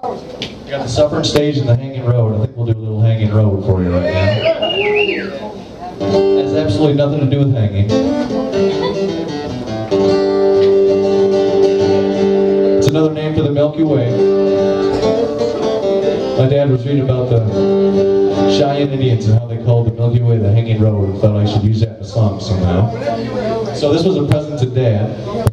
We got the Suffering Stage and the Hanging Road. I think we'll do a little Hanging Road for you right now. Has absolutely nothing to do with hanging. It's another name for the Milky Way. My dad was reading about the Cheyenne Indians and how they called the Milky Way the Hanging Road and thought I should use that in a song somehow. So this was a present to Dad.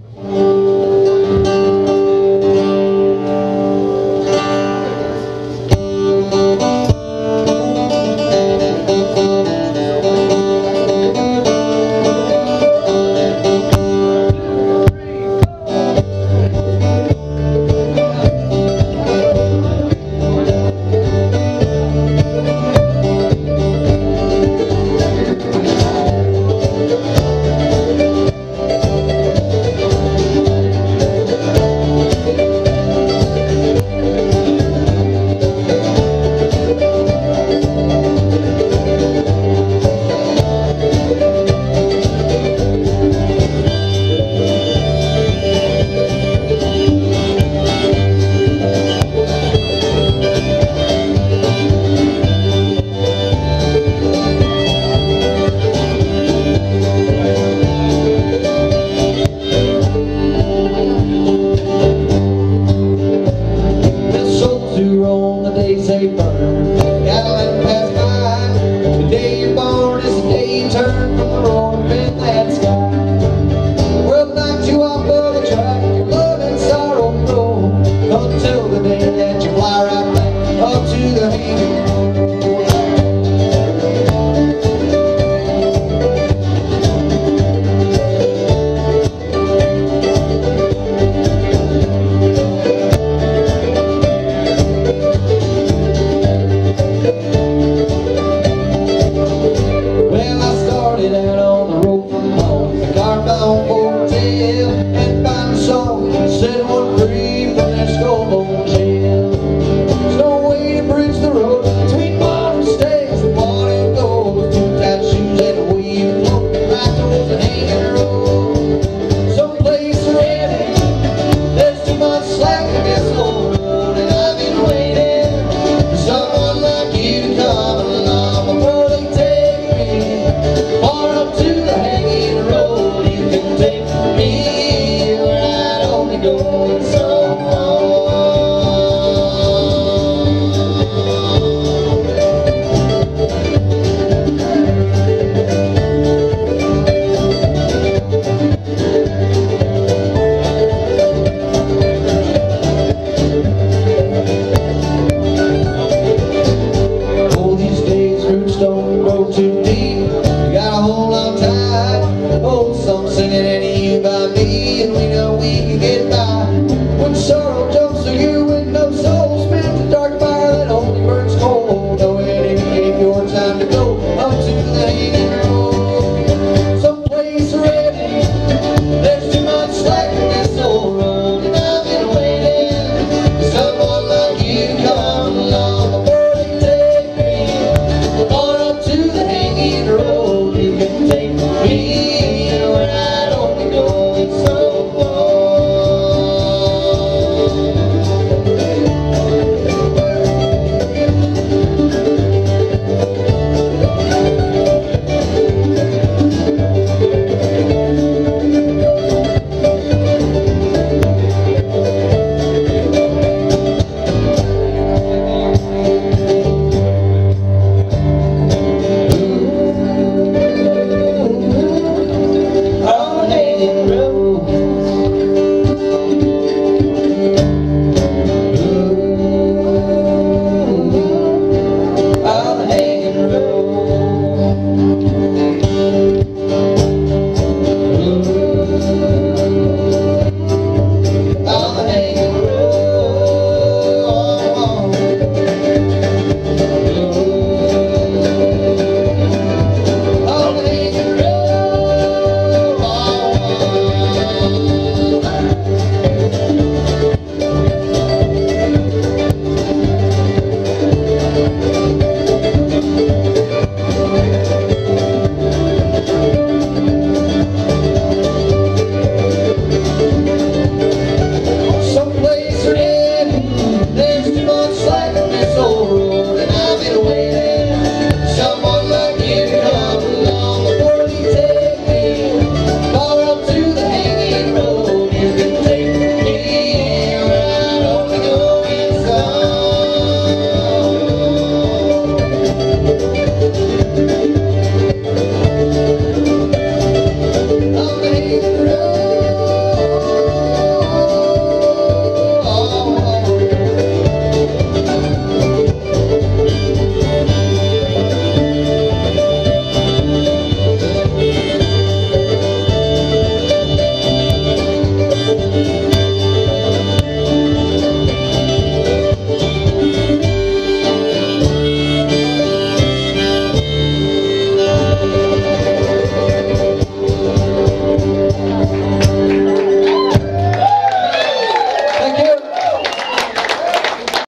much like a mistletoe.